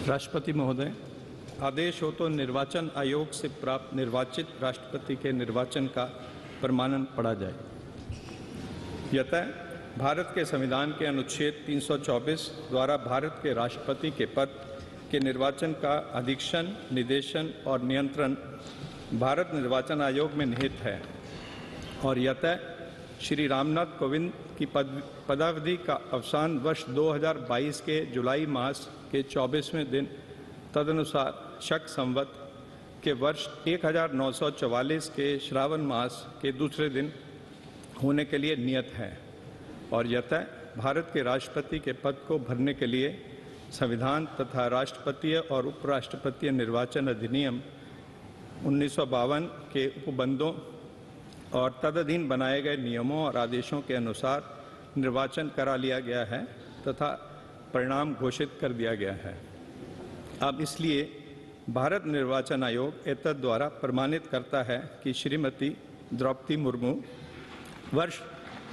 राष्ट्रपति महोदय, आदेश हो तो निर्वाचन आयोग से प्राप्त निर्वाचित राष्ट्रपति के निर्वाचन का प्रमाणन पढ़ा जाए। यतः भारत के संविधान के अनुच्छेद 324 द्वारा भारत के राष्ट्रपति के पद के निर्वाचन का अधीक्षण, निर्देशन और नियंत्रण भारत निर्वाचन आयोग में निहित है और यतः श्री रामनाथ कोविंद की पदावधि का अवसान वर्ष 2022 के जुलाई मास के 24वें दिन तदनुसार शक संवत के वर्ष 1944 के श्रावण मास के दूसरे दिन होने के लिए नियत है और यतः भारत के राष्ट्रपति के पद को भरने के लिए संविधान तथा राष्ट्रपतीय और उपराष्ट्रपतीय निर्वाचन अधिनियम 1952 के उपबंधों और तदधीन बनाए गए नियमों और आदेशों के अनुसार निर्वाचन करा लिया गया है तथा परिणाम घोषित कर दिया गया है। अब इसलिए भारत निर्वाचन आयोग एतद द्वारा प्रमाणित करता है कि श्रीमती द्रौपदी मुर्मू वर्ष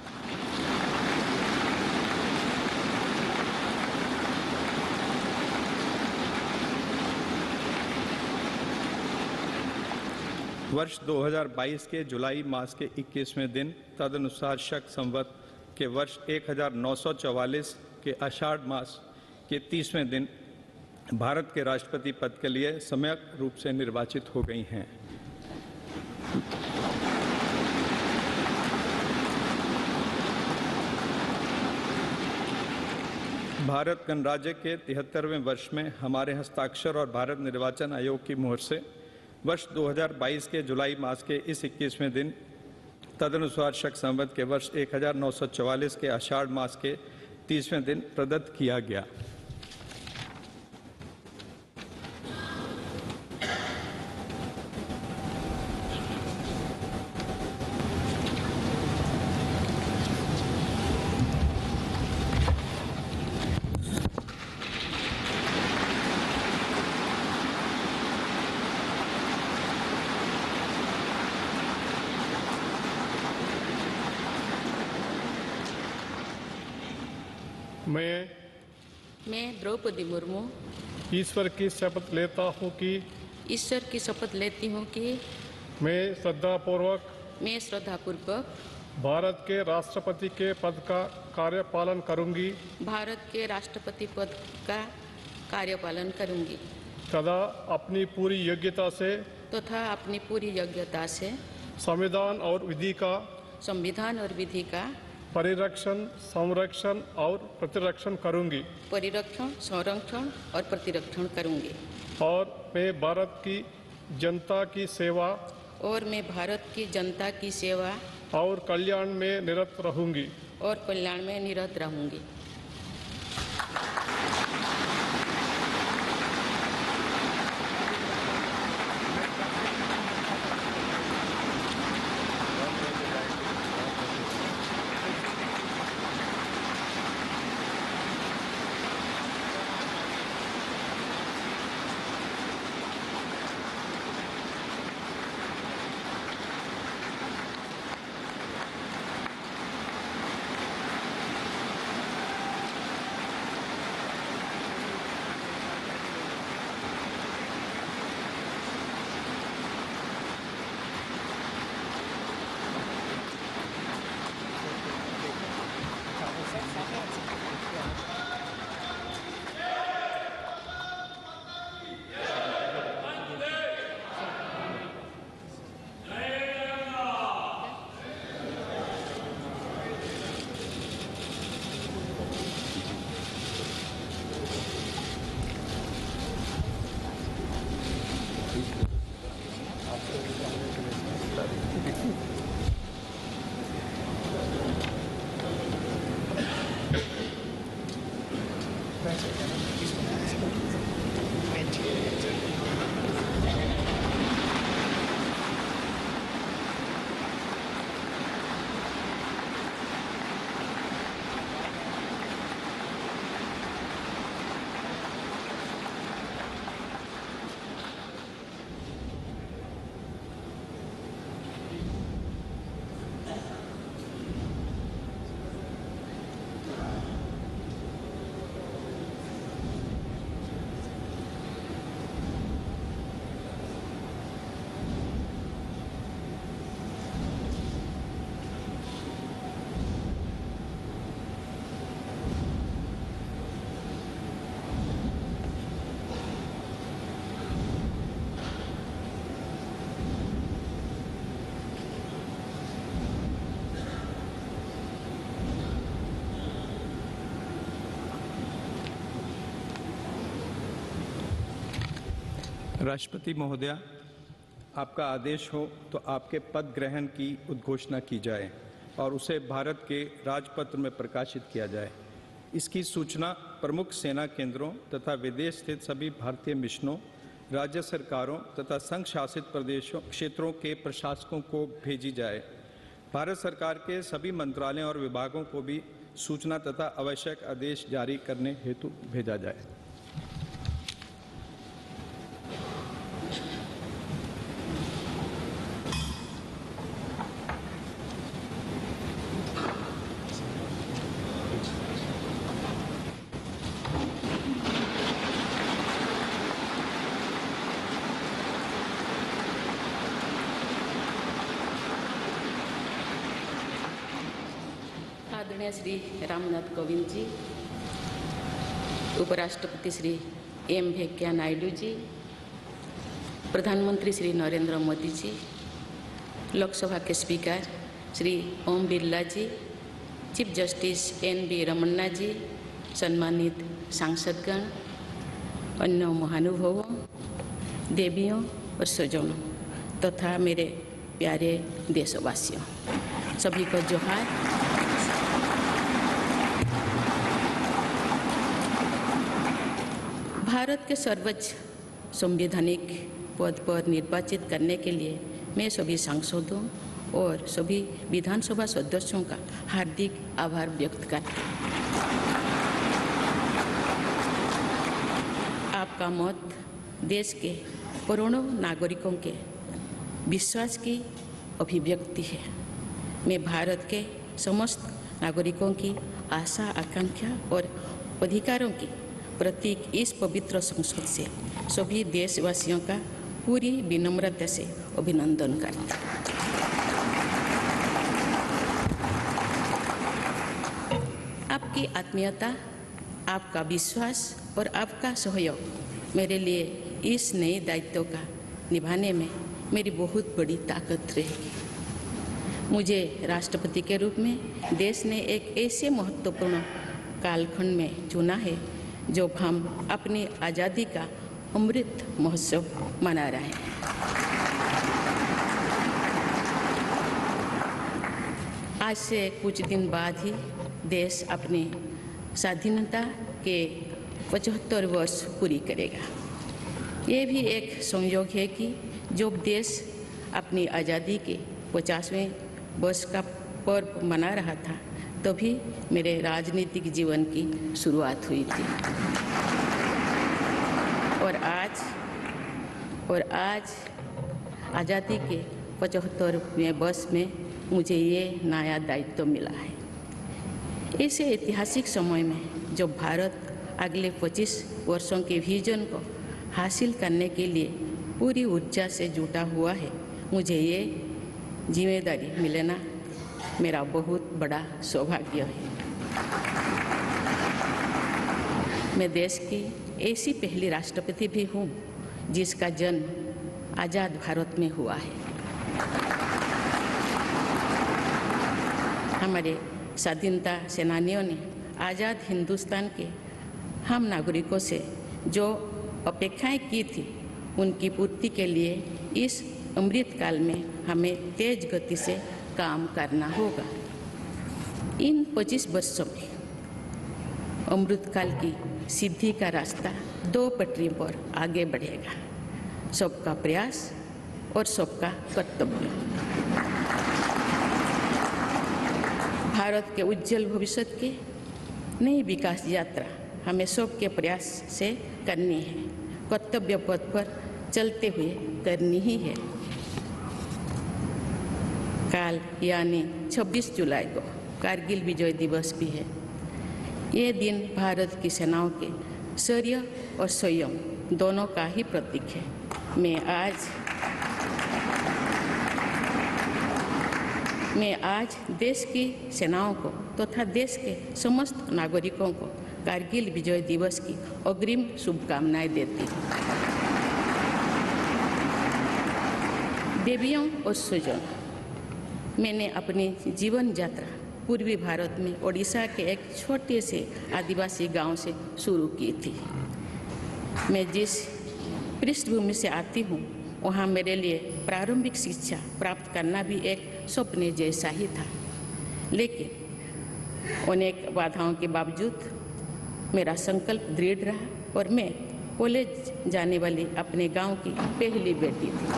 2022 के जुलाई मास के 21वें दिन तदनुसार शक संवत के वर्ष 1944 के आषाढ़ मास के 30वें दिन भारत के राष्ट्रपति पद के लिए सम्यक रूप से निर्वाचित हो गई हैं। भारत गणराज्य के 73वें वर्ष में हमारे हस्ताक्षर और भारत निर्वाचन आयोग की मोहर से वर्ष 2022 के जुलाई मास के इस 21वें दिन तदनुसार शक संवत के वर्ष 1944 के आषाढ़ मास के 30वें दिन प्रदत्त किया गया। मैं द्रौपदी मुर्मू ईश्वर की शपथ लेता हूँ कि मैं श्रद्धापूर्वक भारत के राष्ट्रपति के पद का कार्यपालन करूँगी तथा अपनी पूरी योग्यता से संविधान और विधि का परिरक्षण, संरक्षण और प्रतिरक्षण करूंगी और मैं भारत की जनता की सेवा और कल्याण में निरत रहूंगी। राष्ट्रपति महोदया, आपका आदेश हो तो आपके पद ग्रहण की उद्घोषणा की जाए और उसे भारत के राजपत्र में प्रकाशित किया जाए। इसकी सूचना प्रमुख सेना केंद्रों तथा विदेश स्थित सभी भारतीय मिशनों, राज्य सरकारों तथा संघ शासित प्रदेशों क्षेत्रों के प्रशासकों को भेजी जाए। भारत सरकार के सभी मंत्रालयों और विभागों को भी सूचना तथा आवश्यक आदेश जारी करने हेतु भेजा जाए। आदरणीय श्री रामनाथ कोविंद जी, उपराष्ट्रपति श्री एम वेंकैया नायडू जी, प्रधानमंत्री श्री नरेंद्र मोदी जी, लोकसभा के speaker Shri Om Birla ji, chief justice N V. Ramana ji, सम्मानित सांसदगण, अन्य महानुभावों, देवियों और स्वजनों तथा मेरे प्यारे देशवासियों, सभी को जोहार। भारत के सर्वोच्च संवैधानिक पद पर निर्वाचित करने के लिए मैं सभी सांसदों और सभी विधानसभा सदस्यों का हार्दिक आभार व्यक्त करती हूँ। आपका मत देश के करोड़ों नागरिकों के विश्वास की अभिव्यक्ति है। मैं भारत के समस्त नागरिकों की आशा, आकांक्षा और अधिकारों की प्रतीक इस पवित्र संसद से सभी देशवासियों का पूरी विनम्रता से अभिनंदन करती हूँ। आपकी आत्मीयता, आपका विश्वास और आपका सहयोग मेरे लिए इस नए दायित्व का निभाने में मेरी बहुत बड़ी ताकत रहेगी। मुझे राष्ट्रपति के रूप में देश ने एक ऐसे महत्वपूर्ण कालखंड में चुना है जब हम अपनी आज़ादी का अमृत महोत्सव मना रहे हैं। आज से कुछ दिन बाद ही देश अपनी स्वाधीनता के 75 वर्ष पूरी करेगा। ये भी एक संयोग है कि जब देश अपनी आज़ादी के 50वें वर्ष का पर्व मना रहा था, तभी मेरे राजनीतिक जीवन की शुरुआत हुई थी। और आज आज़ादी के 75वें वर्ष में मुझे ये नया दायित्व मिला है। ऐसे ऐतिहासिक समय में जब भारत अगले 25 वर्षों के विजन को हासिल करने के लिए पूरी ऊर्जा से जुटा हुआ है, मुझे ये जिम्मेदारी मिलना मेरा बहुत बड़ा सौभाग्य है। मैं देश की ऐसी पहली राष्ट्रपति भी हूँ जिसका जन्म आज़ाद भारत में हुआ है। हमारे स्वाधीनता सेनानियों ने आज़ाद हिंदुस्तान के हम नागरिकों से जो अपेक्षाएं की थी, उनकी पूर्ति के लिए इस अमृत काल में हमें तेज गति से काम करना होगा। इन 25 वर्षों में अमृतकाल की सिद्धि का रास्ता 2 पटरी पर आगे बढ़ेगा, सबका प्रयास और सबका कर्तव्य। भारत के उज्जवल भविष्य की नई विकास यात्रा हमें सबके प्रयास से करनी है, कर्तव्य पथ पर चलते हुए करनी ही है। काल यानी 26 जुलाई को कारगिल विजय दिवस भी है। ये दिन भारत की सेनाओं के शौर्य और संयम दोनों का ही प्रतीक है। मैं आज देश की सेनाओं को तथा देश के समस्त नागरिकों को कारगिल विजय दिवस की अग्रिम शुभकामनाएं देती हूँ। देवियों और स्वजनों, मैंने अपनी जीवन यात्रा पूर्वी भारत में ओडिशा के एक छोटे से आदिवासी गांव से शुरू की थी। मैं जिस पृष्ठभूमि से आती हूँ, वहाँ मेरे लिए प्रारंभिक शिक्षा प्राप्त करना भी एक सपने जैसा ही था। लेकिन अनेक बाधाओं के बावजूद मेरा संकल्प दृढ़ रहा और मैं कॉलेज जाने वाली अपने गांव की पहली बेटी थी।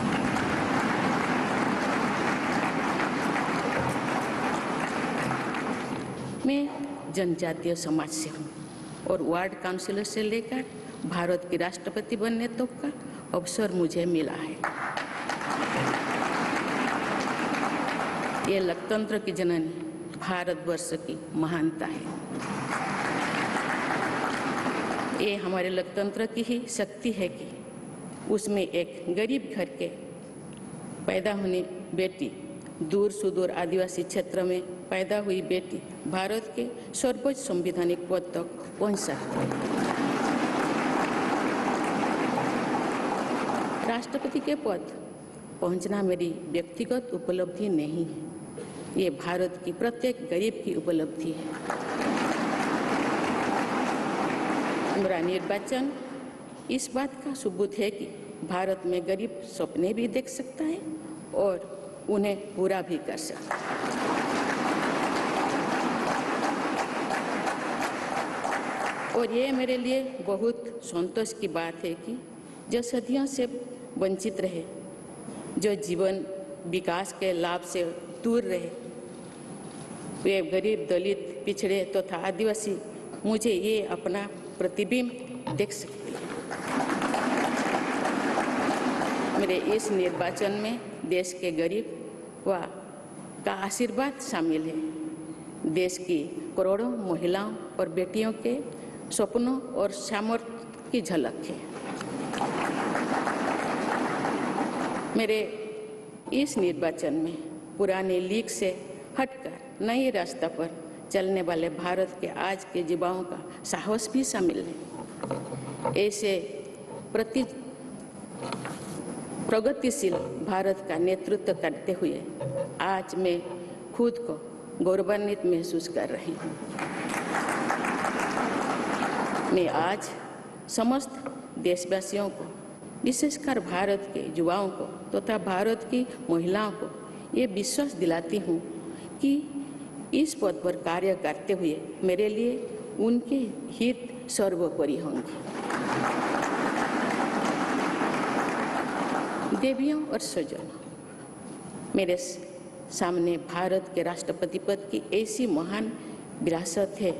मैं जनजातीय समाज से हूँ और वार्ड काउंसिलर से लेकर भारत की राष्ट्रपति बनने तक का अवसर मुझे मिला है। ये लोकतंत्र की जननी भारतवर्ष की महानता है। ये हमारे लोकतंत्र की ही शक्ति है कि उसमें एक गरीब घर के पैदा होने बेटी, दूर सुदूर आदिवासी क्षेत्र में पैदा हुई बेटी भारत के सर्वोच्च संवैधानिक पद तक पहुंच सकती है। राष्ट्रपति के पद पहुंचना मेरी व्यक्तिगत उपलब्धि नहीं है, ये भारत की प्रत्येक गरीब की उपलब्धि है। मेरा निर्वाचन इस बात का सबूत है कि भारत में गरीब सपने भी देख सकता है और उन्हें पूरा भी कर सकता है। और ये मेरे लिए बहुत संतोष की बात है कि जो सदियों से वंचित रहे, जो जीवन विकास के लाभ से दूर रहे, वे गरीब, दलित, पिछड़े तथा आदिवासी मुझे ये अपना प्रतिबिंब देख सकते हैं। मेरे इस निर्वाचन में देश के गरीब व का आशीर्वाद शामिल है। देश की करोड़ों महिलाओं और बेटियों के सपनों और सामर्थ्य की झलक है। मेरे इस निर्वाचन में पुराने लीग से हटकर नए रास्ते पर चलने वाले भारत के आज के युवाओं का साहस भी शामिल है। ऐसे प्रगतिशील भारत का नेतृत्व करते हुए आज मैं खुद को गौरवान्वित महसूस कर रही हूँ। मैं आज समस्त देशवासियों को, विशेषकर भारत के युवाओं को तथा भारत की महिलाओं को ये विश्वास दिलाती हूँ कि इस पद पर कार्य करते हुए मेरे लिए उनके हित सर्वोपरि होंगे। देवियों और स्वजनों, मेरे सामने भारत के राष्ट्रपति पद की ऐसी महान विरासत है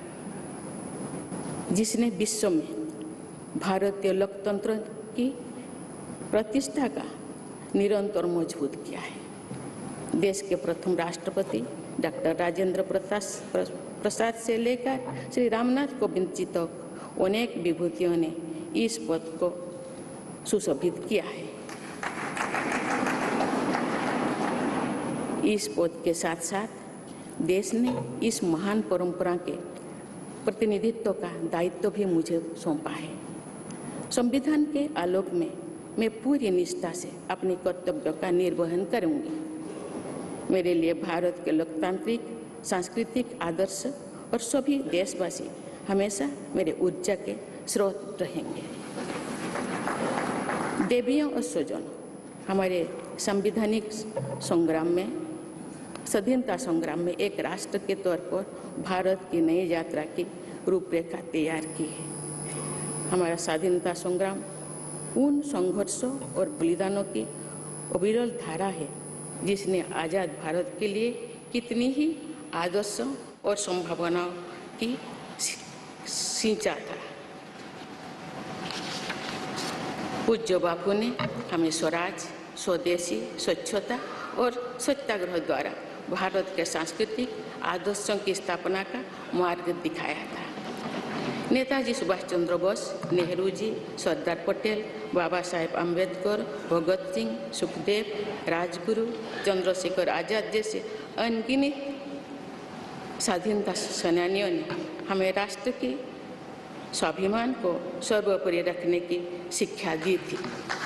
जिसने विश्व में भारतीय लोकतंत्र की प्रतिष्ठा का निरंतर मजबूत किया है। देश के प्रथम राष्ट्रपति डॉक्टर राजेंद्र प्रसाद से लेकर श्री रामनाथ कोविंद जी तक अनेक विभूतियों ने इस पद को सुशोभित किया है। इस पद के साथ साथ देश ने इस महान परंपरा के प्रतिनिधित्व का दायित्व भी मुझे सौंपा है। संविधान के आलोक में मैं पूरी निष्ठा से अपने कर्तव्यों का निर्वहन करूंगी। मेरे लिए भारत के लोकतांत्रिक सांस्कृतिक आदर्श और सभी देशवासी हमेशा मेरे ऊर्जा के स्रोत रहेंगे। देवियों और स्वजनों, हमारे संवैधानिक संग्राम में, स्वाधीनता संग्राम में एक राष्ट्र के तौर पर भारत की नई यात्रा की रूपरेखा तैयार की है। हमारा स्वाधीनता संग्राम उन संघर्षों और बलिदानों की अविरल धारा है जिसने आज़ाद भारत के लिए कितनी ही आदर्शों और संभावनाओं की सिंचा था। पूज्य बापू ने हमें स्वराज, स्वदेशी, स्वच्छता और सत्याग्रह द्वारा भारत के सांस्कृतिक आदर्शों की स्थापना का मार्ग दिखाया था। नेताजी सुभाष चंद्र बोस, नेहरू जी, सरदार पटेल, बाबा साहेब अम्बेडकर, भगत सिंह, सुखदेव, राजगुरु, चंद्रशेखर आजाद जैसे अनगिनत स्वाधीनता सेनानियों ने हमें राष्ट्र के स्वाभिमान को सर्वोपरि रखने की शिक्षा दी थी।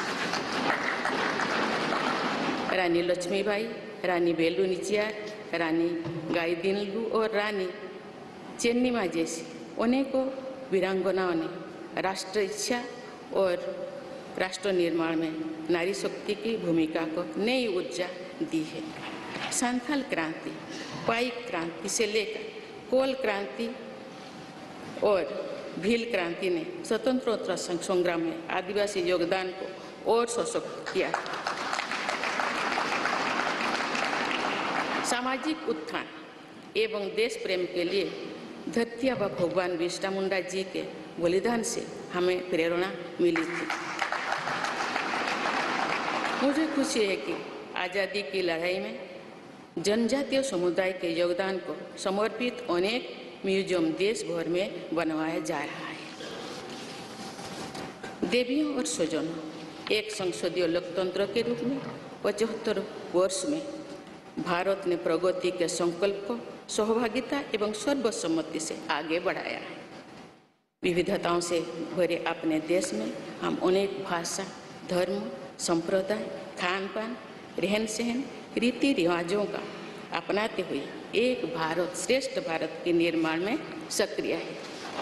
रानी लक्ष्मीबाई, रानी वेलु नाचियार, रानी गाईदिन्यू और रानी चेन्निमा जैसी अनेकों वीरांगनाओं ने राष्ट्र इच्छा और राष्ट्र निर्माण में नारी शक्ति की भूमिका को नई ऊर्जा दी है। संथाल क्रांति, पाइक क्रांति से लेकर कोल क्रांति और भील क्रांति ने स्वतंत्रता संग्राम में आदिवासी योगदान को और सशक्त किया। सामाजिक उत्थान एवं देश प्रेम के लिए धरती आबा भगवान बिरसा मुंडा जी के बलिदान से हमें प्रेरणा मिली थी। मुझे खुशी है कि आज़ादी की लड़ाई में जनजातीय समुदाय के योगदान को समर्पित अनेक म्यूजियम देश भर में बनवाया जा रहा है। देवियों और स्वजनों, एक संसदीय लोकतंत्र के रूप में 75 वर्ष में भारत ने प्रगति के संकल्प को सहभागिता एवं सर्वसम्मति से आगे बढ़ाया है। विविधताओं से भरे अपने देश में हम अनेक भाषा, धर्म, संप्रदाय, खान पान, रहन सहन, रीति रिवाजों का अपनाते हुए एक भारत श्रेष्ठ भारत के निर्माण में सक्रिय है।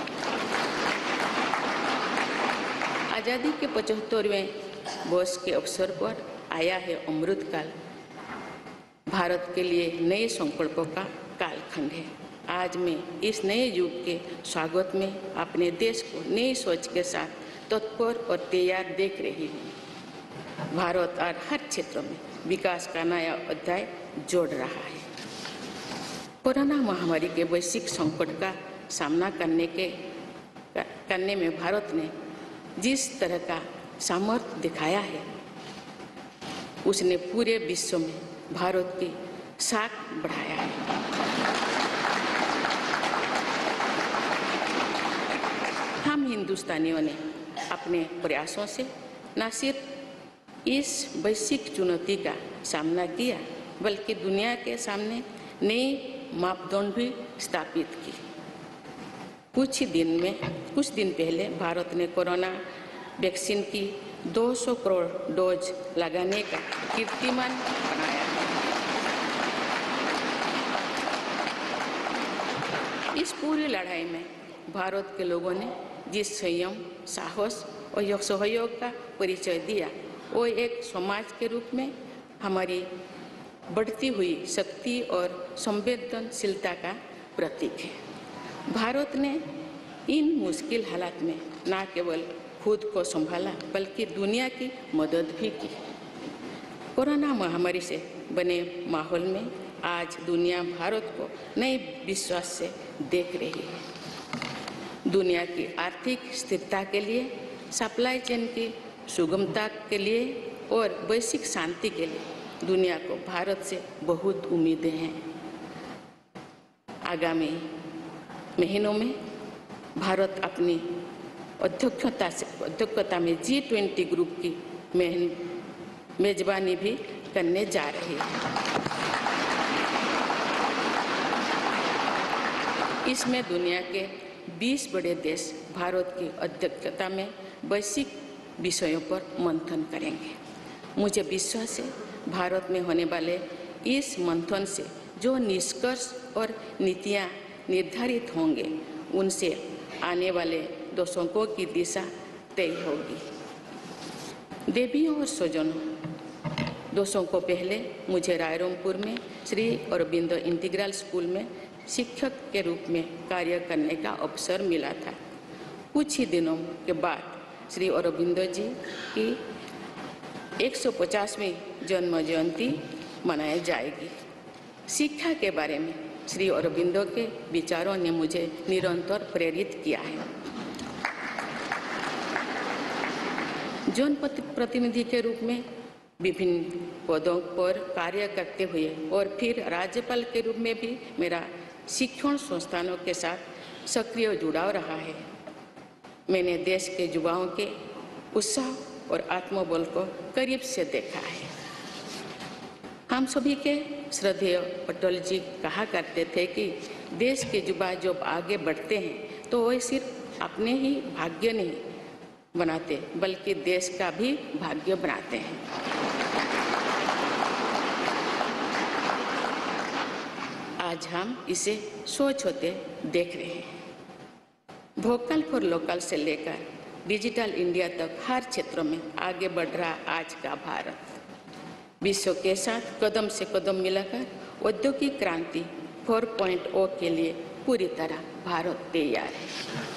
आज़ादी के 75वें वर्ष के अवसर पर आया है अमृतकाल। भारत के लिए नए संकल्पों का कालखंड है। आज मैं इस नए युग के स्वागत में अपने देश को नई सोच के साथ तत्पर और तैयार देख रही हूँ। भारत और हर क्षेत्र में विकास का नया अध्याय जोड़ रहा है। कोरोना महामारी के वैश्विक संकट का सामना करने में भारत ने जिस तरह का सामर्थ्य दिखाया है, उसने पूरे विश्व में भारत की साख बढ़ाया है। हम हिंदुस्तानियों ने अपने प्रयासों से न सिर्फ इस वैश्विक चुनौती का सामना किया, बल्कि दुनिया के सामने नए मापदंड भी स्थापित की। कुछ दिन पहले भारत ने कोरोना वैक्सीन की 200 करोड़ डोज लगाने का कीर्तिमान बनाया। इस पूरी लड़ाई में भारत के लोगों ने जिस संयम, साहस और सहयोग का परिचय दिया, वो एक समाज के रूप में हमारी बढ़ती हुई शक्ति और संवेदनशीलता का प्रतीक है। भारत ने इन मुश्किल हालात में न केवल खुद को संभाला, बल्कि दुनिया की मदद भी की। कोरोना महामारी से बने माहौल में आज दुनिया भारत को नए विश्वास से देख रही है। दुनिया की आर्थिक स्थिरता के लिए, सप्लाई चेन की सुगमता के लिए और वैश्विक शांति के लिए दुनिया को भारत से बहुत उम्मीदें हैं। आगामी महीनों में भारत अपनी अध्यक्षता में G20 ग्रुप की मेजबानी भी करने जा रही है। इसमें दुनिया के 20 बड़े देश भारत की अध्यक्षता में वैश्विक विषयों पर मंथन करेंगे। मुझे विश्वास है भारत में होने वाले इस मंथन से जो निष्कर्ष और नीतियां निर्धारित होंगे, उनसे आने वाले दशकों की दिशा तय होगी। देवियों और स्वजनों, दशकों पहले मुझे रायरंगपुर में श्री अरबिंदो इंटीग्रल स्कूल में शिक्षक के रूप में कार्य करने का अवसर मिला था। कुछ ही दिनों के बाद श्री अरबिंदो जी की 150वीं जन्म जयंती मनाई जाएगी। शिक्षा के बारे में श्री अरबिंदो के विचारों ने मुझे निरंतर प्रेरित किया है। जनप्रतिनिधि के रूप में विभिन्न पदों पर कार्य करते हुए और फिर राज्यपाल के रूप में भी मेरा शिक्षण संस्थानों के साथ सक्रिय जुड़ाव रहा है। मैंने देश के युवाओं के उत्साह और आत्मबल को करीब से देखा है। हम सभी के श्रद्धेय अटल जी कहा करते थे कि देश के युवा जब आगे बढ़ते हैं तो वे सिर्फ अपने ही भाग्य नहीं बनाते, बल्कि देश का भी भाग्य बनाते हैं। आज हम इसे सोच होते देख रहे हैं। वोकल फॉर लोकल से लेकर डिजिटल इंडिया तक हर क्षेत्र में आगे बढ़ रहा आज का भारत विश्व के साथ कदम से कदम मिलाकर औद्योगिक क्रांति 4.0 के लिए पूरी तरह भारत तैयार है।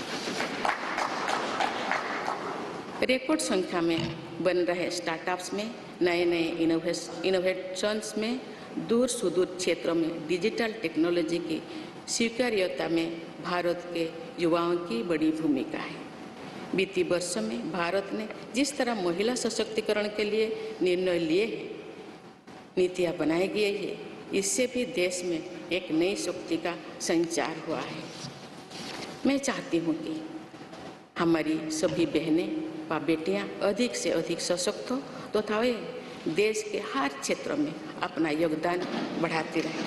रिकॉर्ड संख्या में बन रहे स्टार्टअप्स में नए नए इनोवेशंस में दूर सुदूर क्षेत्रों में डिजिटल टेक्नोलॉजी की स्वीकार्यता में भारत के युवाओं की बड़ी भूमिका है। बीती वर्षों में भारत ने जिस तरह महिला सशक्तिकरण के लिए निर्णय लिए हैं, नीतियां बनाई गई है, इससे भी देश में एक नई शक्ति का संचार हुआ है। मैं चाहती हूँ कि हमारी सभी बहनें व बेटियां अधिक से अधिक सशक्त हो तथा वे देश के हर क्षेत्र में अपना योगदान बढ़ाती रहें।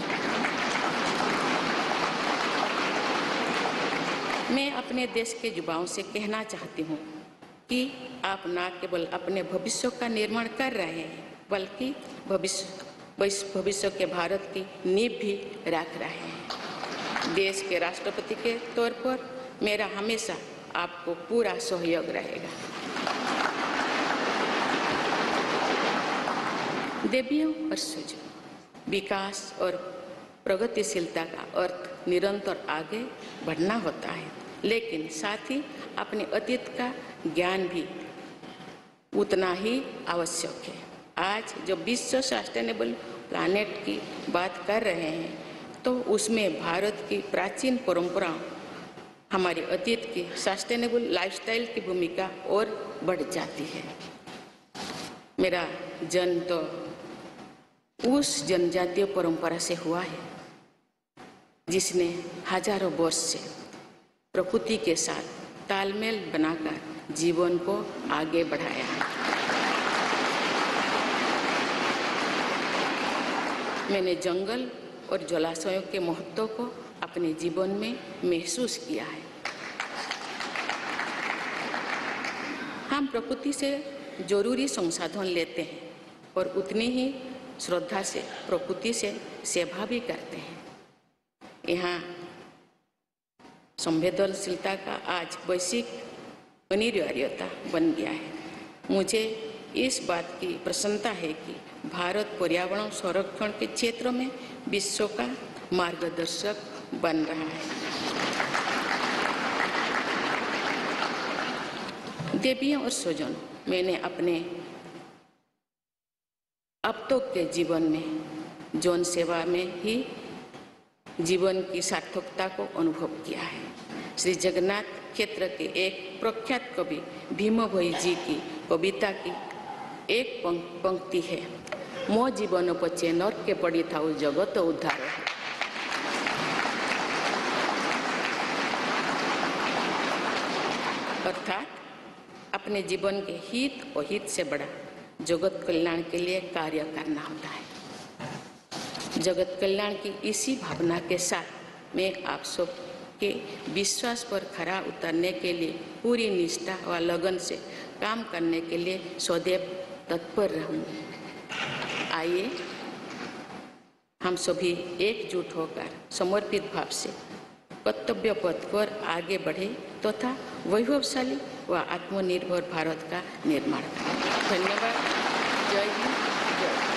मैं अपने देश के युवाओं से कहना चाहती हूँ कि आप न केवल अपने भविष्य का निर्माण कर रहे हैं बल्कि भविष्य के भारत की नींव भी रख रहे हैं। देश के राष्ट्रपति के तौर पर मेरा हमेशा आपको पूरा सहयोग रहेगा। देवियों और सुजों, विकास और प्रगतिशीलता का अर्थ निरंतर आगे बढ़ना होता है, लेकिन साथ ही अपने अतीत का ज्ञान भी उतना ही आवश्यक है। आज जब विश्व सस्टेनेबल प्लैनेट की बात कर रहे हैं तो उसमें भारत की प्राचीन परंपराओं, हमारे अतीत की सस्टेनेबल लाइफस्टाइल की भूमिका और बढ़ जाती है। मेरा जन्म तो उस जनजातीय परंपरा से हुआ है जिसने हजारों वर्ष से प्रकृति के साथ तालमेल बनाकर जीवन को आगे बढ़ाया है। मैंने जंगल और जलाशयों के महत्व को अपने जीवन में महसूस किया है। हम प्रकृति से जरूरी संसाधन लेते हैं और उतनी ही श्रद्धा से प्रकृति से सेवा भी करते हैं। यहाँ संवेदनशीलता का आज वैश्विक अनिवार्यता बन गया है। मुझे इस बात की प्रसन्नता है कि भारत पर्यावरण संरक्षण के क्षेत्र में विश्व का मार्गदर्शक बन रहा है। देवियों और स्वजनों, मैंने अपने अब तक के जीवन में जौन सेवा में ही जीवन की सार्थकता को अनुभव किया है। श्री जगन्नाथ क्षेत्र के एक प्रख्यात कवि भीम भोई जी की कविता की एक पंक्ति है, मो जीवन पचे नर के पड़ी था जगत उद्धार। अर्थात अपने जीवन के हित और हित से बड़ा जगत कल्याण के लिए कार्य करना होता है। जगत कल्याण की इसी भावना के साथ मैं आप सब के विश्वास पर खरा उतरने के लिए पूरी निष्ठा व लगन से काम करने के लिए सदैव तत्पर रहूँगी। आइए हम सभी एकजुट होकर समर्पित भाव से कर्तव्य पथ पर आगे बढ़े तथा वैभवशाली व आत्मनिर्भर भारत का निर्माण करें। धन्यवाद। जय हिंद, जय Bharat.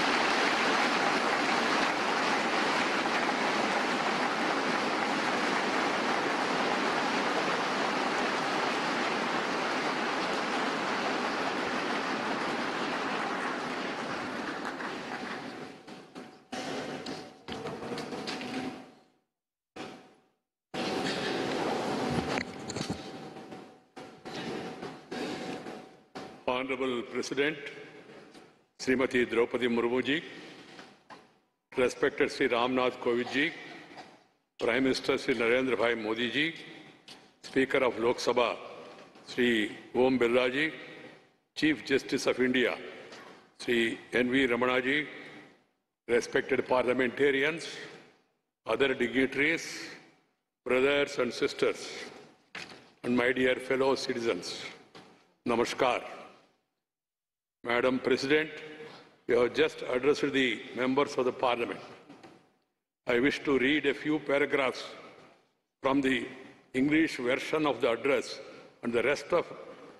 Honorable President, Srimati Draupadi Murmu ji, respected Sri Ramnath Kovind ji, Prime Minister Sri Narendra Bhai Modi ji, Speaker of Lok Sabha Sri Om Birla ji, Chief Justice of India Sri N.V. Ramana ji, respected parliamentarians, other dignitaries, brothers and sisters, and my dear fellow citizens, Namaskar. Madam President, you have just addressed the members of the Parliament. I wish to read a few paragraphs from the English version of the address, and the rest of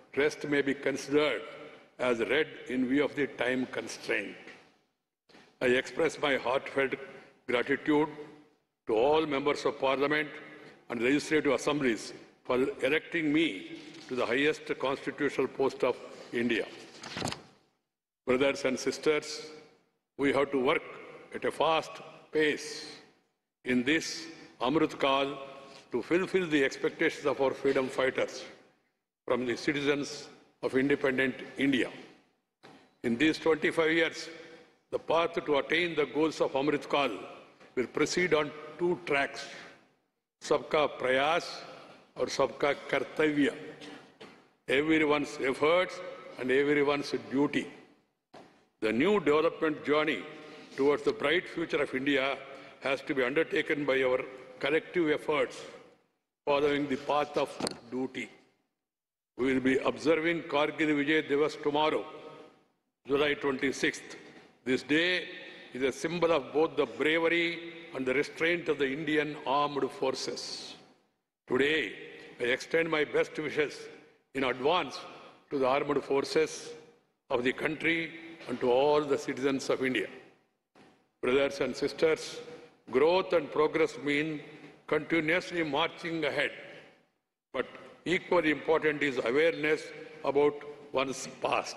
Rest may be considered as read in view of the time constraint. I express my heartfelt gratitude to all members of Parliament and legislative assemblies for electing me to the highest constitutional post of India. Brothers and sisters, we have to work at a fast pace in this Amrit Kal to fulfill the expectations of our freedom fighters from the citizens of independent India. In these 25 years, the path to attain the goals of Amrit Kal will proceed on two tracks, Sabka Prayas or Sabka Kartavya, everyone's efforts and everyone's duty. The new development journey towards the bright future of India has to be undertaken by our collective efforts following the path of duty. We will be observing Kargil Vijay Divas tomorrow, July 26th. This day is a symbol of both the bravery and the restraint of the Indian armed forces. Today, I extend my best wishes in advance to the armed forces of the country and to all the citizens of India. Brothers and sisters, growth and progress mean continuously marching ahead. But equally important is awareness about one's past.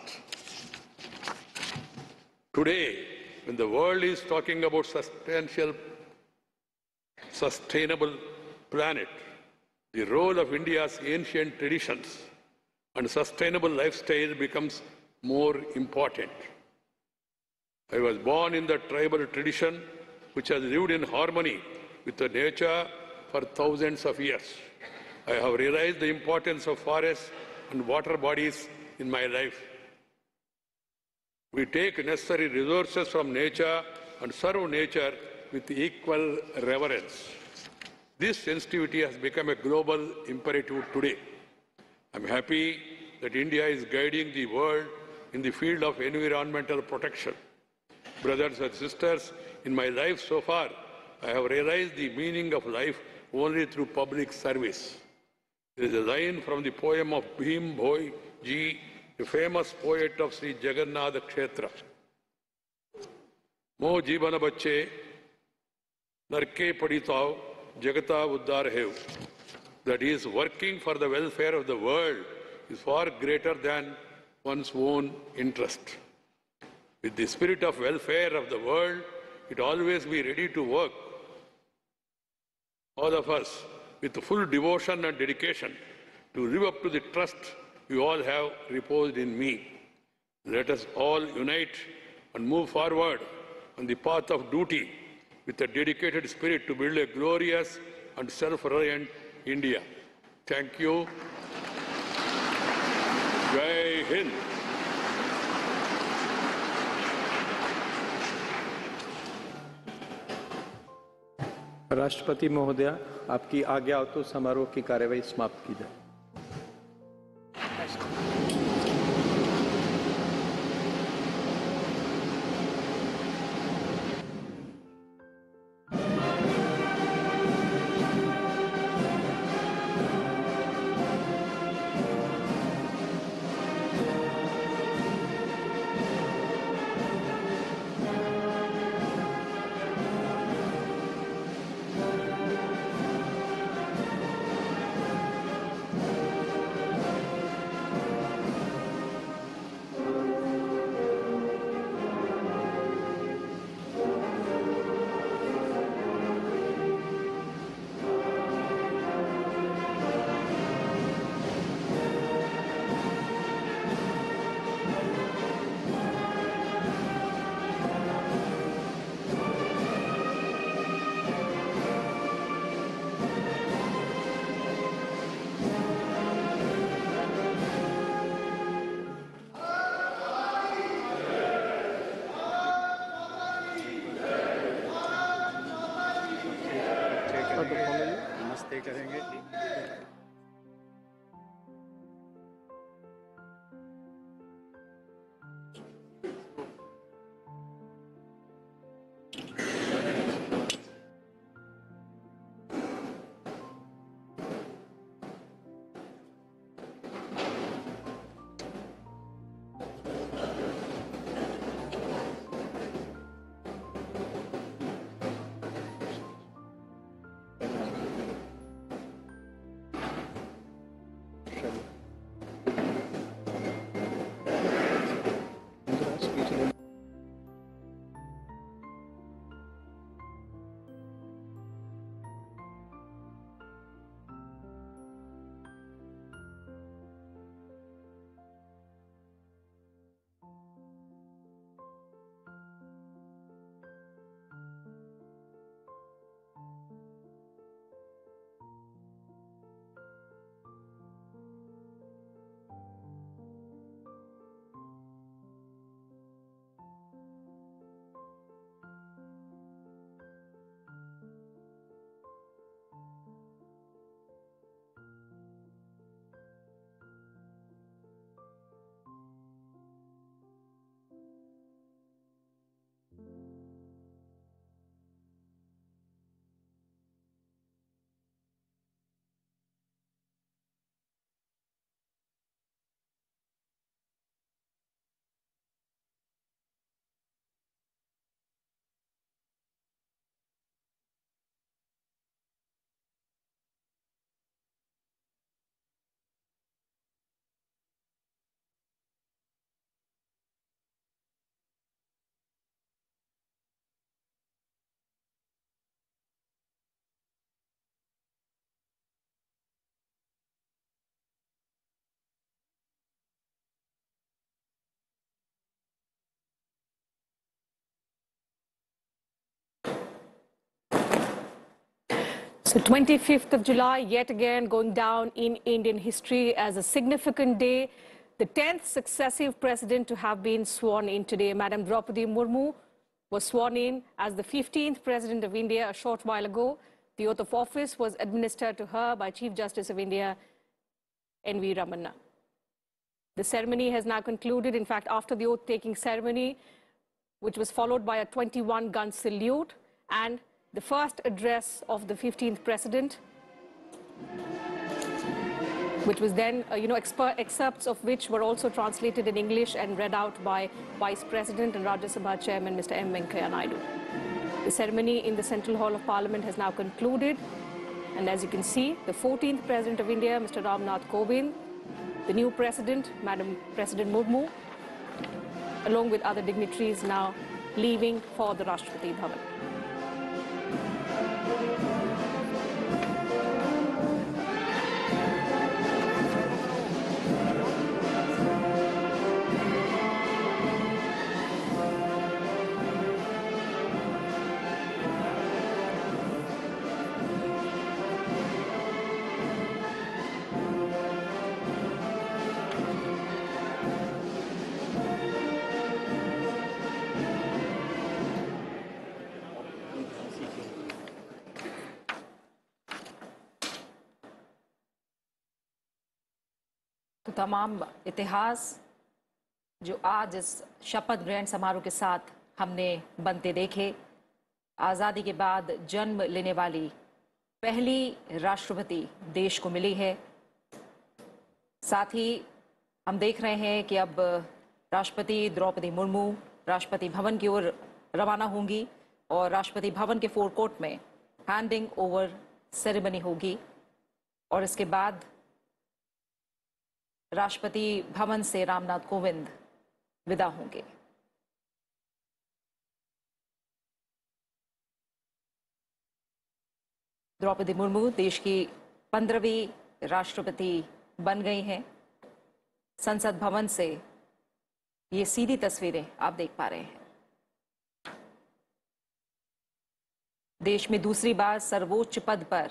Today, when the world is talking about sustainable planet, the role of India's ancient traditions and sustainable lifestyle becomes more important. I was born in the tribal tradition which has lived in harmony with the nature for thousands of years. I have realized the importance of forests and water bodies in my life. We take necessary resources from nature and serve nature with equal reverence. This sensitivity has become a global imperative today. I'm happy that India is guiding the world in the field of environmental protection. Brothers and sisters, in my life so far, I have realized the meaning of life only through public service. There is a line from the poem of Bhim Bhoi Ji, the famous poet of Sri Jagannath Kshetra. Mo jibana bacche, narke paditav, jagata uddar hev. That is, working for the welfare of the world is far greater than one's own interest. With the spirit of welfare of the world, it always be ready to work. All of us, with full devotion and dedication, to live up to the trust you all have reposed in me. Let us all unite and move forward on the path of duty with a dedicated spirit to build a glorious and self-reliant India. Thank you. Jai Hind. राष्ट्रपति महोदया, आपकी आज्ञा हो तो समारोह की कार्यवाही समाप्त की जाए। So 25th of July, yet again going down in Indian history as a significant day. The 10th successive president to have been sworn in today. Madam Draupadi Murmu was sworn in as the 15th president of India a short while ago. The oath of office was administered to her by Chief Justice of India, N.V. Ramanna. The ceremony has now concluded. In fact, after the oath-taking ceremony, which was followed by a 21-gun salute and the first address of the 15th president, which was then, excerpts of which were also translated in English and read out by Vice President and Rajya Sabha Chairman Mr. M. Venkaiah Naidu. The ceremony in the Central Hall of Parliament has now concluded. And as you can see, the 14th President of India, Mr. Ramnath Kovind, the new President, Madam President Murmu, along with other dignitaries now leaving for the Rashtrapati Bhavan. तो तमाम इतिहास जो आज इस शपथ ग्रहण समारोह के साथ हमने बनते देखे, आज़ादी के बाद जन्म लेने वाली पहली राष्ट्रपति देश को मिली है। साथ ही हम देख रहे हैं कि अब राष्ट्रपति द्रौपदी मुर्मू राष्ट्रपति भवन की ओर रवाना होंगी और राष्ट्रपति भवन के फोरकोर्ट में हैंडिंग ओवर सेरेमनी होगी और इसके बाद राष्ट्रपति भवन से रामनाथ कोविंद विदा होंगे। द्रौपदी मुर्मू देश की 15वीं राष्ट्रपति बन गई हैं। संसद भवन से ये सीधी तस्वीरें आप देख पा रहे हैं। देश में दूसरी बार सर्वोच्च पद पर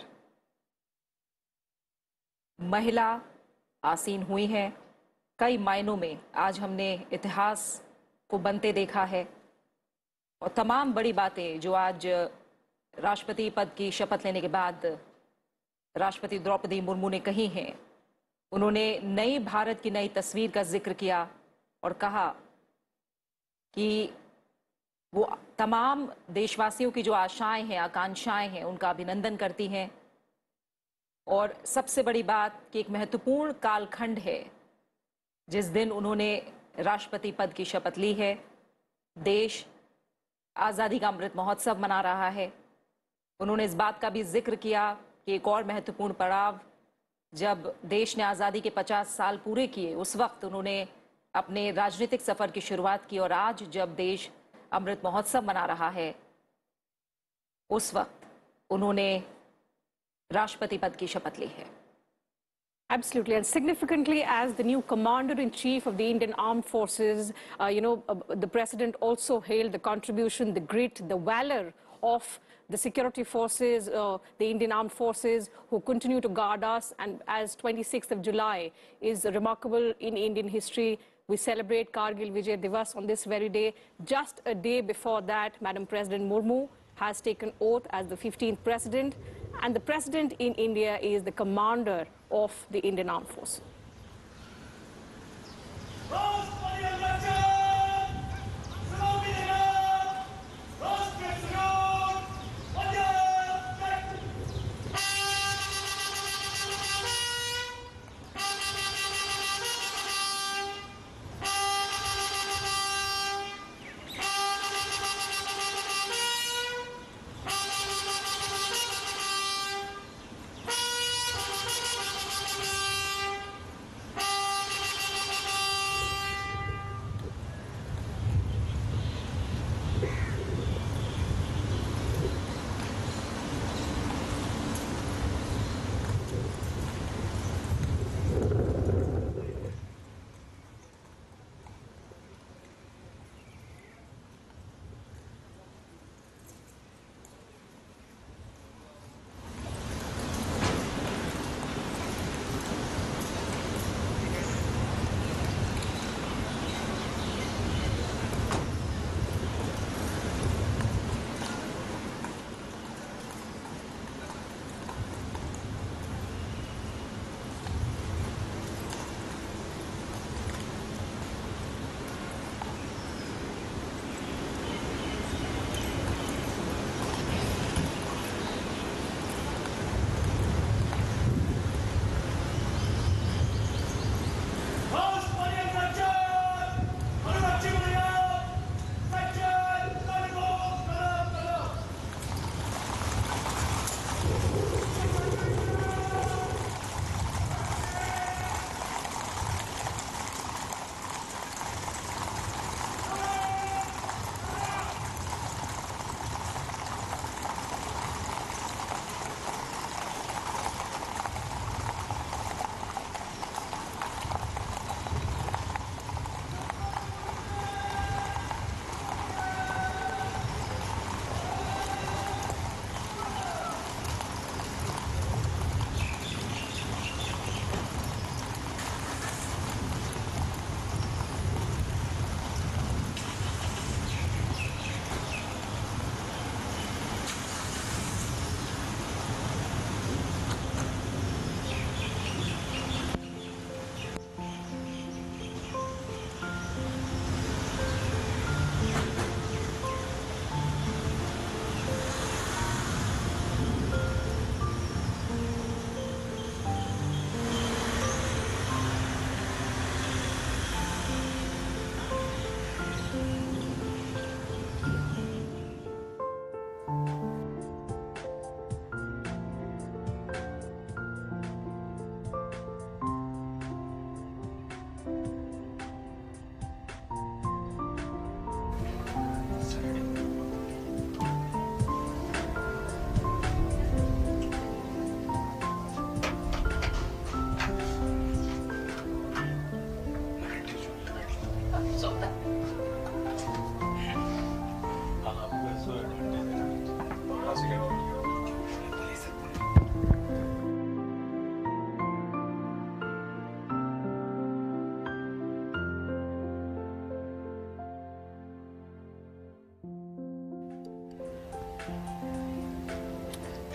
महिला आसीन हुई हैं। कई मायनों में आज हमने इतिहास को बनते देखा है और तमाम बड़ी बातें जो आज राष्ट्रपति पद की शपथ लेने के बाद राष्ट्रपति द्रौपदी मुर्मू ने कही हैं। उन्होंने नई भारत की नई तस्वीर का जिक्र किया और कहा कि वो तमाम देशवासियों की जो आशाएं हैं, आकांक्षाएं हैं, उनका अभिनंदन करती हैं। और सबसे बड़ी बात कि एक महत्वपूर्ण कालखंड है जिस दिन उन्होंने राष्ट्रपति पद की शपथ ली है। देश आज़ादी का अमृत महोत्सव मना रहा है। उन्होंने इस बात का भी जिक्र किया कि एक और महत्वपूर्ण पड़ाव, जब देश ने आज़ादी के 50 साल पूरे किए, उस वक्त उन्होंने अपने राजनीतिक सफर की शुरुआत की और आज जब देश अमृत महोत्सव मना रहा है, उस वक्त उन्होंने राष्ट्रपति पद की शपथ ली है। Absolutely, and significantly, as the new Commander-in-Chief of the Indian Armed Forces, the President also hailed the contribution, the grit, the valor of the security forces, the Indian Armed Forces, who continue to guard us. And as 26th of July is remarkable in Indian history, we celebrate Kargil Vijay Divas on this very day. Just a day before that, Madam President Murmu has taken oath as the 15th President. And the President in India is the commander of the Indian Armed Forces.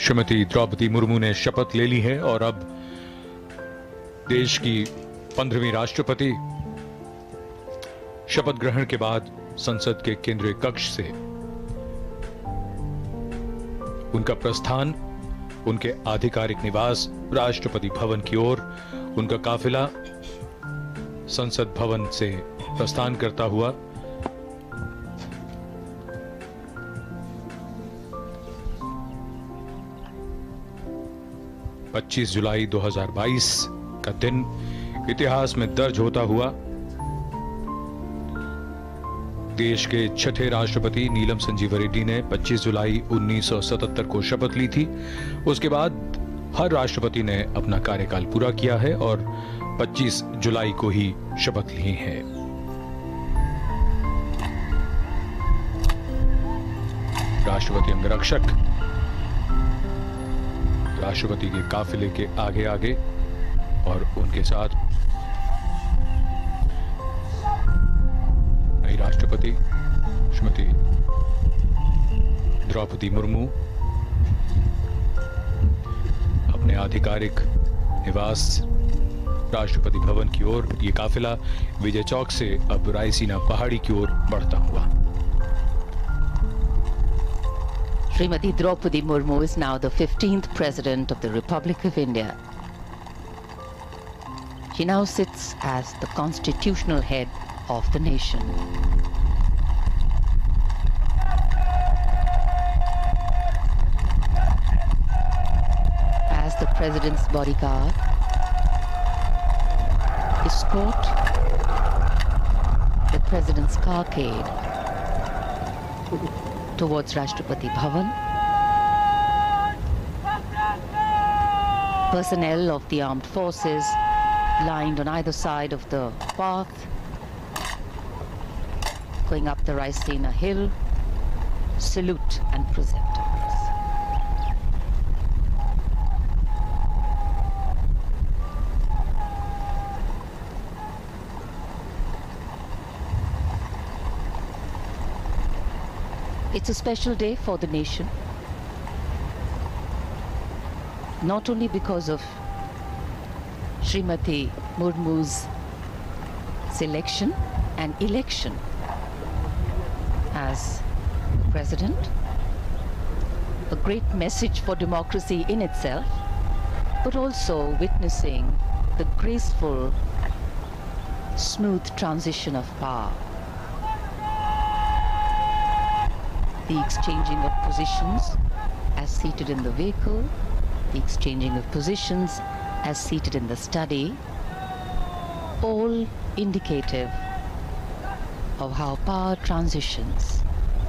Shrimati Draupadi Murmu ने शपथ ले ली है और अब देश की 15वीं राष्ट्रपति शपथ ग्रहण के बाद संसद के केंद्रीय कक्ष से उनका प्रस्थान उनके आधिकारिक निवास राष्ट्रपति भवन की ओर, उनका काफिला संसद भवन से प्रस्थान करता हुआ (25 जुलाई 2022 का दिन इतिहास में दर्ज होता हुआ देश के छठे राष्ट्रपति नीलम संजीव रेड्डी ने 25 जुलाई 1977 को शपथ ली थी। उसके बाद हर राष्ट्रपति ने अपना कार्यकाल पूरा किया है और 25 जुलाई को ही शपथ ली है। राष्ट्रपति अंगरक्षक राष्ट्रपति के काफिले के आगे आगे और उनके साथ नई राष्ट्रपति श्रीमती द्रौपदी मुर्मू अपने आधिकारिक निवास राष्ट्रपति भवन की ओर, ये काफिला विजय चौक से अब रायसीना पहाड़ी की ओर बढ़ता हुआ। Srimati Draupadi Murmu is now the 15th President of the Republic of India. She now sits as the constitutional head of the nation. As the President's bodyguard, escort the President's carcade towards Rashtrapati Bhavan. Personnel of the armed forces lined on either side of the path, going up the Raisina hill, salute and present arms. It's a special day for the nation, not only because of Srimati Murmu's selection and election as president, a great message for democracy in itself, but also witnessing the graceful, smooth transition of power. The exchanging of positions as seated in the vehicle, the exchanging of positions as seated in the study, all indicative of how power transitions.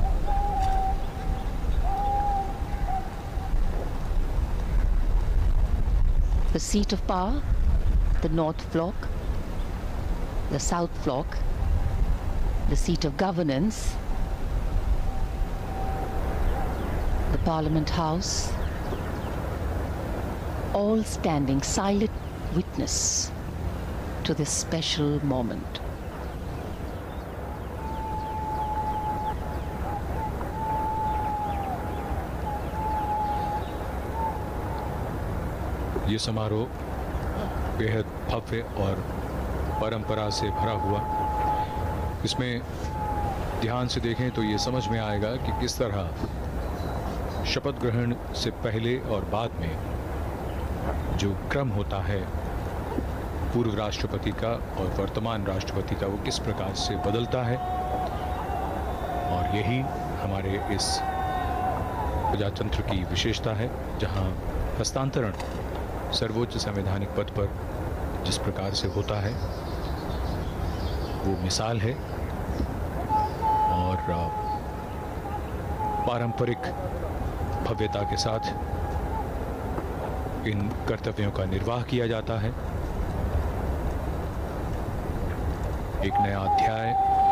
The seat of power, the North Block, the South Block, the seat of governance, the Parliament House, all standing silent witness to this special moment. ये समारोह बेहद भव्य और परंपरा से भरा हुआ। इसमें ध्यान से देखें तो ये समझ में आएगा कि किस तरह शपथ ग्रहण से पहले और बाद में जो क्रम होता है पूर्व राष्ट्रपति का और वर्तमान राष्ट्रपति का, वो किस प्रकार से बदलता है। और यही हमारे इस प्रजातंत्र की विशेषता है, जहां हस्तांतरण सर्वोच्च संवैधानिक पद पर जिस प्रकार से होता है वो मिसाल है। और पारंपरिक भव्यता के साथ इन कर्तव्यों का निर्वाह किया जाता है। एक नया अध्याय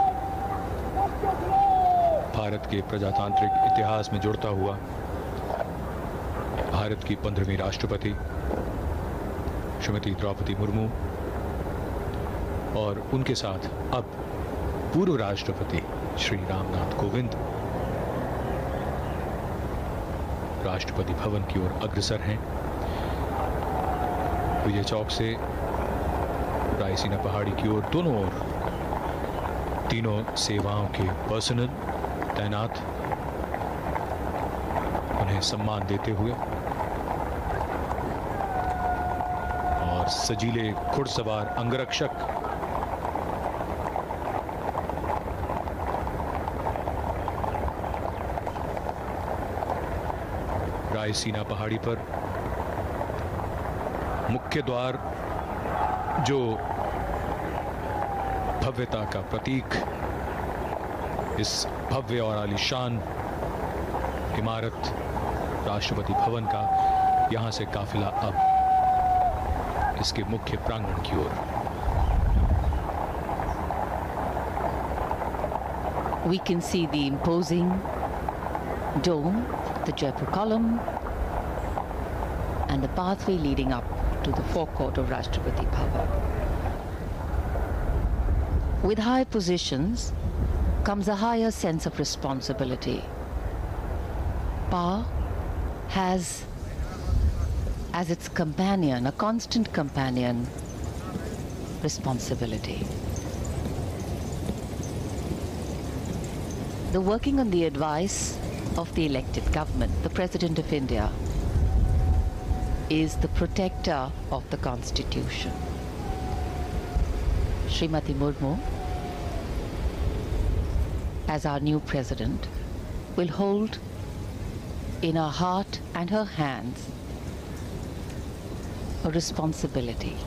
भारत के प्रजातांत्रिक इतिहास में जुड़ता हुआ भारत की 15वीं राष्ट्रपति श्रीमती द्रौपदी मुर्मू और उनके साथ अब पूर्व राष्ट्रपति श्री रामनाथ कोविंद राष्ट्रपति भवन की ओर अग्रसर हैं। विजय चौक से रायसीना पहाड़ी की ओर दोनों ओर तीनों सेवाओं के पर्सनल तैनात उन्हें सम्मान देते हुए और सजीले घुड़सवार अंगरक्षक रायसीना पहाड़ी पर मुख्य द्वार जो भव्यता का प्रतीक, इस भव्य और आलीशान इमारत राष्ट्रपति भवन का, यहां से काफिला अब इसके मुख्य प्रांगण की ओर। We can see the imposing dome, the Jaipur column, and the pathway leading up to the forecourt of Rashtrapati Bhavan. With high positions comes a higher sense of responsibility. Power has as its companion, a constant companion, responsibility. The working on the advice of the elected government, the President of India, is the protector of the Constitution. Srimati Murmu, as our new President, will hold in her heart and her hands a responsibility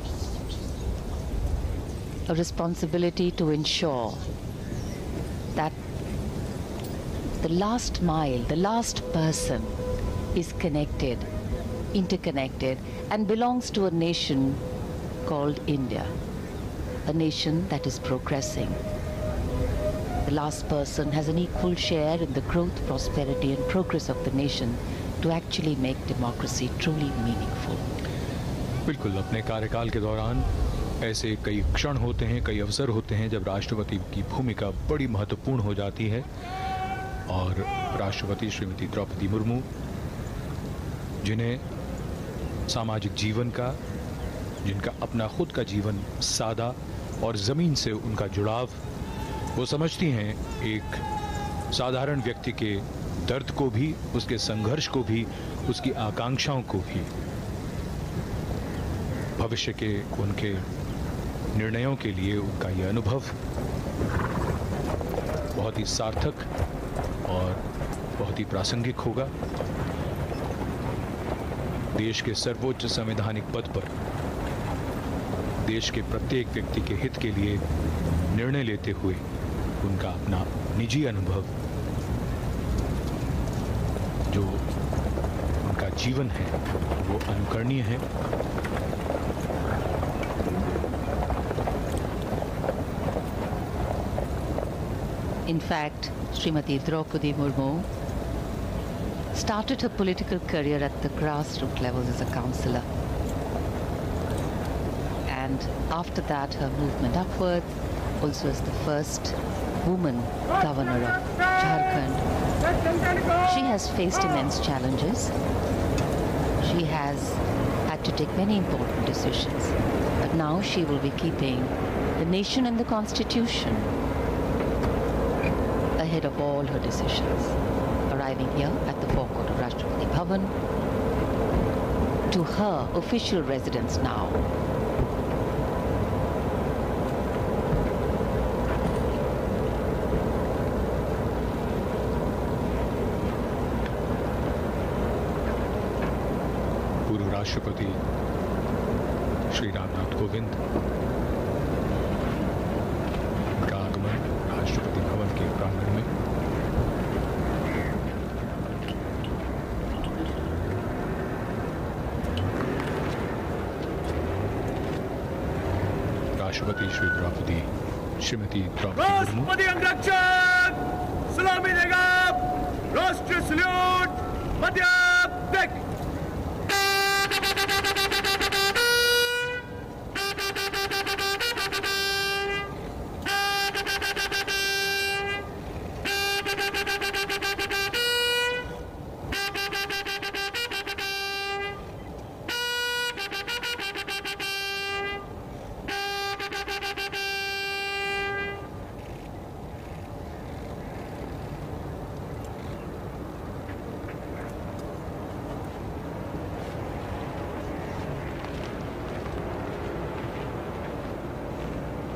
to ensure that the last mile, the last person is connected, interconnected, and belongs to a nation called India, a nation that is progressing. The last person has an equal share in the growth, prosperity, and progress of the nation to actually make democracy truly meaningful. बिल्कुल, अपने कार्यकाल के दौरान ऐसे कई क्षण होते हैं, कई अवसर होते हैं जब राष्ट्रपति की भूमिका बड़ी महत्वपूर्ण हो जाती है और राष्ट्रपति श्रीमती द्रौपदी मुर्मू, जिन्हें सामाजिक जीवन का, जिनका अपना खुद का जीवन सादा और ज़मीन से उनका जुड़ाव, वो समझती हैं एक साधारण व्यक्ति के दर्द को भी, उसके संघर्ष को भी, उसकी आकांक्षाओं को भी, भविष्य के उनके निर्णयों के लिए उनका यह अनुभव बहुत ही सार्थक और बहुत ही प्रासंगिक होगा। देश के सर्वोच्च संवैधानिक पद पर देश के प्रत्येक व्यक्ति के हित के लिए निर्णय लेते हुए उनका अपना निजी अनुभव, जो उनका जीवन है, वो अनुकरणीय है। In fact, Srimati Draupadi Murmu started her political career at the grassroots level as a councillor. And after that, her movement upwards, also as the first woman governor of Jharkhand. She has faced immense challenges. She has had to take many important decisions. But now she will be keeping the nation and the Constitution ahead of all her decisions, arriving here at the forecourt of Rashtrapati Bhavan, to her official residence now. पूर्व राष्ट्रपति श्री रामनाथ कोविंद का आगमन राष्ट्रपति भवन के प्रांगण में। राष्ट्रपति श्रीमती द्रौपदी मुर्मू अंगरक्षक सलामी देगा। राष्ट्रीय सल्यूट मध्य देख।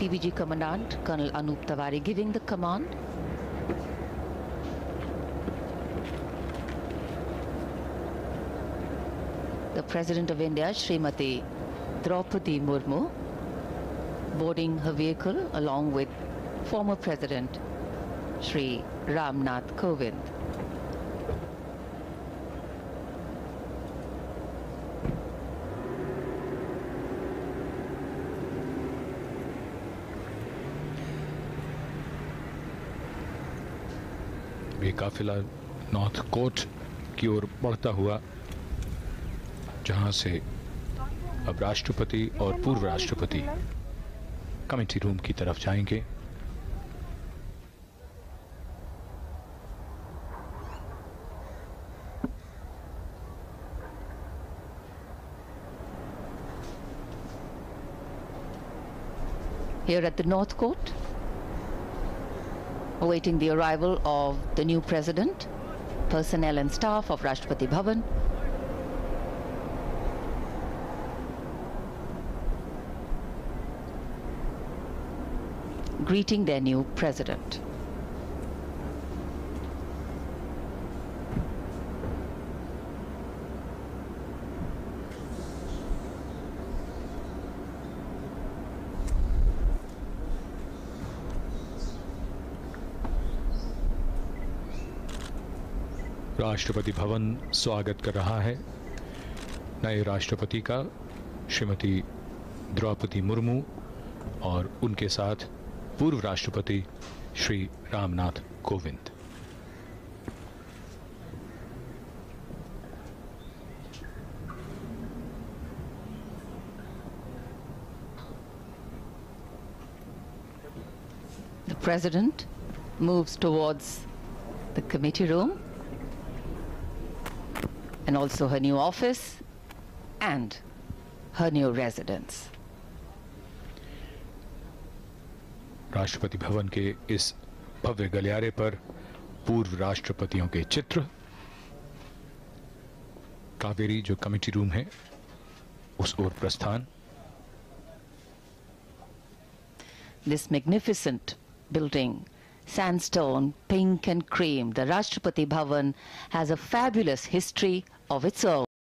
TVG Commandant Colonel Anup Tawari giving the command. The President of India, Srimati Draupadi Murmu, boarding her vehicle along with former President Shri Ram Nath Kovind. ये काफिला नॉर्थ कोर्ट की ओर बढ़ता हुआ, जहां से अब राष्ट्रपति और पूर्व राष्ट्रपति कमेटी रूम की तरफ जाएंगे। Here at the North Court, awaiting the arrival of the new president, personnel and staff of Rashtrapati Bhavan. Greeting their new president. Rashtrapati Bhavan स्वागत कर रहा है नए राष्ट्रपति का, श्रीमती द्रौपदी मुर्मू और उनके साथ पूर्व राष्ट्रपति Shri Ramnath Kovind. The president moves towards the committee room and also her new office and her new residence. Rashtrapati Bhavan के इस भव्य गलियारे पर पूर्व राष्ट्रपतियों के चित्र, कावेरी जो कमेटी रूम है उस ओर प्रस्थान। This magnificent building, sandstone, pink and cream, the Rashtrapati Bhavan has a fabulous history of its own.